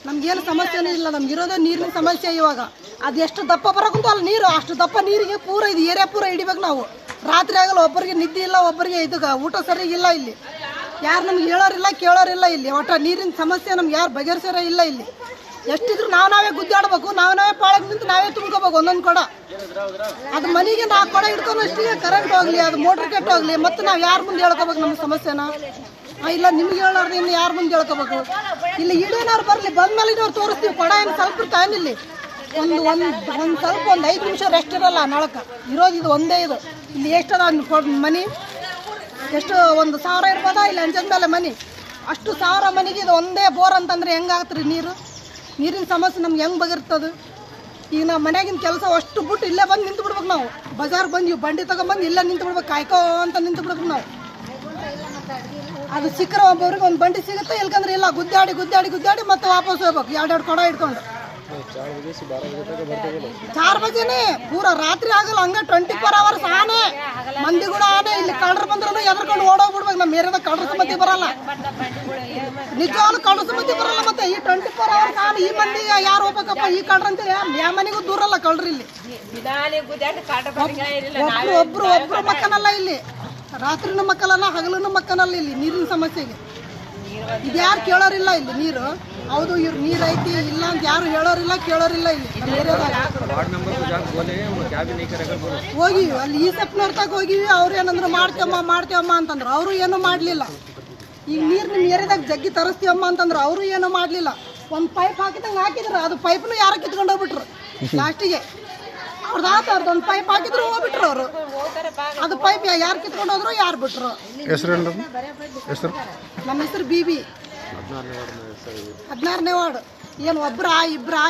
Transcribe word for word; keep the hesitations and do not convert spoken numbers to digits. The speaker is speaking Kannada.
ನಮ್ಗೇನು ಸಮಸ್ಯೆನೂ ಇಲ್ಲ. ನಮ್ಗೆ ಇರೋದೇ ನೀರಿನ ಸಮಸ್ಯೆ. ಇವಾಗ ಅದು ಎಷ್ಟು ದಪ್ಪ ಬರೋಕ್ಕಂತೂ ಅಲ್ಲಿ ನೀರು ಅಷ್ಟು ದಪ್ಪ ನೀರಿಗೆ ಪೂರ ಇದು ಏರಿಯಾ ಪೂರ ಹಿಡಿಬೇಕು ನಾವು. ರಾತ್ರಿ ಆಗಲ್ಲ, ಒಬ್ಬರಿಗೆ ನಿದ್ದೆ ಇಲ್ಲ, ಒಬ್ಬರಿಗೆ ಇದು ಊಟ ಸರಿಗಿಲ್ಲ. ಇಲ್ಲಿ ಯಾರು ನಮ್ಗೆ ಹೇಳೋರಿಲ್ಲ ಕೇಳೋರಿಲ್ಲ. ಇಲ್ಲಿ ಒಟ್ಟ ನೀರಿನ ಸಮಸ್ಯೆ ನಮ್ಗೆ ಯಾರು ಬಗೆಹರಿಸೋರೇ ಇಲ್ಲ. ಇಲ್ಲಿ ಎಷ್ಟಿದ್ರು ನಾವು ನಾವೇ ಗುದ್ದಾಡ್ಬೇಕು, ನಾವು ನಾವೇ ಪಾಳಕ್ಕೆ ನಿಂತು ನಾವೇ ತುಂಬ್ಕೋಬೇಕು ಒಂದೊಂದು ಕೊಡ. ಅದು ಮನೆಗೆ ನಾಲ್ಕು ಕೊಡ ಹಿಡ್ಕೊಂಡು ಅಷ್ಟಿಗೆ ಕರೆಂಟ್ ಹೋಗ್ಲಿ, ಅದು ಮೋಟ್ರ್ ಕೆಟ್ಟು ಹೋಗ್ಲಿ, ಮತ್ತು ನಾವು ಯಾರ ಮುಂದೆ ಹೇಳ್ಕೋಬೇಕು ನಮ್ಮ ಸಮಸ್ಯೆನ? ಇಲ್ಲ ನಿಮ್ಗೆ ಹೇಳೋರು ಇನ್ನು ಯಾರ ಮುಂದೆ ಹೇಳ್ಕೋಬೇಕು? ಇಲ್ಲಿ ಇಡೇನಾರು ಬರಲಿ, ಬಂದ್ಮೇಲೆ ಇಡೋರು ತೋರಿಸ್ತೀವಿ. ಕೊಡ ಏನು ಸ್ವಲ್ಪ ಇರ್ತಾನೆ ಇಲ್ಲಿ ಒಂದು ಒಂದು ಒಂದು ಸ್ವಲ್ಪ ಒಂದು ಐದು ನಿಮಿಷ ರೆಸ್ಟ್ ಇರಲ್ಲ ನಳಕ್ಕೆ ಇರೋದು. ಇದು ಒಂದೇ ಇದು. ಇಲ್ಲಿ ಎಷ್ಟದ ಮನೆ ಎಷ್ಟು ಒಂದು ಸಾವಿರ ಇರ್ಬೋದಾ ಇಲ್ಲಿ ಅಂಜದ ಮೇಲೆ ಮನೆ ಅಷ್ಟು ಸಾವಿರ ಮನೆಗೆ ಇದು ಒಂದೇ ಬೋರ್ ಅಂತಂದ್ರೆ ಹೆಂಗಾಗ್ತ್ರಿ ನೀರು? ನೀರಿನ ಸಮಸ್ಯೆ ನಮ್ಗೆ ಹೆಂಗೆ ಬಗೆರ್ತದೆ? ಈಗ ನಾವು ಮನೆಯಾಗಿನ ಕೆಲಸ ಅಷ್ಟು ಬಿಟ್ಟು ಇಲ್ಲೇ ಬಂದು ನಿಂತು ಬಿಡ್ಬೇಕು. ನಾವು ಬಜಾರ್ ಬಂದು ಬಂಡಿ ತಗೊಂಡ್ಬಂದು ಇಲ್ಲೇ ನಿಂತು ಬಿಡ್ಬೇಕು, ಕಾಯ್ಕೋ ಅಂತ ನಿಂತು ಬಿಡ್ಬೇಕು ನಾವು. ಅದು ಸಿಕ್ಕರೆ ಒಬ್ಬೊಬ್ರಿಗೆ ಒಂದು ಬಂಡಿ ಸಿಗುತ್ತೆ, ಇಲ್ಕಂದ್ರೆ ಇಲ್ಲ. ಗುದ್ದಾಡಿ ಗುದ್ದಾಡಿ ಗುದ್ದಾಡಿ ಮತ್ತೆ ವಾಪಸ್ ಹೋಗ್ಬೇಕು ಎರಡೆರಡು ಕೊಡ ಇಟ್ಕೊಂಡು. ಚಾರ್ ಬಜೆನೆ ಪೂರ ರಾತ್ರಿ ಆಗಲ್ಲ. ಹಂಗ ಟ್ವೆಂಟಿ ಫೋರ್ ಅವರ್ಸ್ ಆನೆ ಮಂದಿ ಕೂಡ ಆನೆ. ಇಲ್ಲಿ ಕಳ್ಳರು ಬಂದ್ರು ಎದ್ರಕೊಂಡು ಓಡೋಗ್ಬಿಡ್ಬೇಕು. ನಮ್ಮ ಏರಿಯಾದಾಗ ಕಳ್ಳರ ಸಮಿತಿ ಬರಲ್ಲ, ನಿಜವಾಗ್ಲೂ ಕಳ್ಳರ ಸಮಿತಿ ಬರಲ್ಲ. ಮತ್ತೆ ಈ ಟ್ವೆಂಟಿ ಫೋರ್ ಅವರ್ಸ್ ಆನೆ ಈ ಮಂದಿಗೆ ಯಾರು ಹೋಗ್ಬೇಕಪ್ಪ? ಈ ಕಳ್ರ ಅಂತ ಯಾವ ಮನೆಗೂ ದೂರಲ್ಲ ಕಳ್ರಿ. ಇಲ್ಲಿ ಒಬ್ರು ಒಬ್ರು ಒಬ್ರು ಮಕ್ಕನಲ್ಲ. ಇಲ್ಲಿ ರಾತ್ರಿನೂ ಮಕ್ಕಳಲ್ಲ, ಹಗಲೂ ಮಕ್ಕನಲ್ಲ. ಇಲ್ಲಿ ನೀರಿನ ಸಮಸ್ಯೆಗೆ ಇದು ಯಾರು ಕೇಳೋರಿಲ್ಲ. ಇಲ್ಲಿ ನೀರು ಹೌದು ಇವ್ರು ನೀರು ಐತಿ ಇಲ್ಲ ಅಂತ ಯಾರು ಹೇಳೋರಿಲ್ಲ ಕೇಳೋರಿಲ್ಲ. ಇಲ್ಲಿ ನಮ್ಮ ಏರಿಯಾದಾಗ ಹೋಗಿವಿ, ಅಲ್ಲಿ ಈ ಸಪ್ನವ್ರ ತಗ ಹೋಗಿವಿ. ಅವ್ರು ಏನಂದ್ರು ಮಾಡ್ತೇವಮ್ಮ ಮಾಡ್ತೇವಮ್ಮ ಅಂತಂದ್ರು, ಅವರು ಏನೂ ಮಾಡಲಿಲ್ಲ. ಈಗ ನೀರು ನಿಮ್ಮ ಏರಿಯಾದಾಗ ಜಗ್ಗಿ ತರಿಸ್ತೀವಮ್ಮ ಅಂತಂದ್ರು, ಅವರು ಏನೂ ಮಾಡಲಿಲ್ಲ. ಒಂದು ಪೈಪ್ ಹಾಕಿದಂಗೆ ಹಾಕಿದ್ರು, ಅದು ಪೈಪ್ನು ಯಾರೋ ಕಿತ್ಕೊಂಡು ಹೋಗ್ಬಿಟ್ರು ಲಾಸ್ಟಿಗೆ. ಅವ್ರದ್ದು ಆತ ಅವ್ರದ್ದು ಒಂದು ಪೈಪ್ ಹಾಕಿದ್ರು ಹೋಗ್ಬಿಟ್ರು ಅವರು. ಅದು ಪೈಪ್ ಯಾರು ಕಿತ್ಕೊಂಡು ಹೋದ್ರು ಯಾರು ಬಿಟ್ರು. ಹೆಸರು ನಮ್ಮ ಹೆಸರು ಬಿ ಬಿ ಹದಿನಾರನೇ ವಾರ್ಡ್. ಏನು ಒಬ್ರ ಇಬ್ರ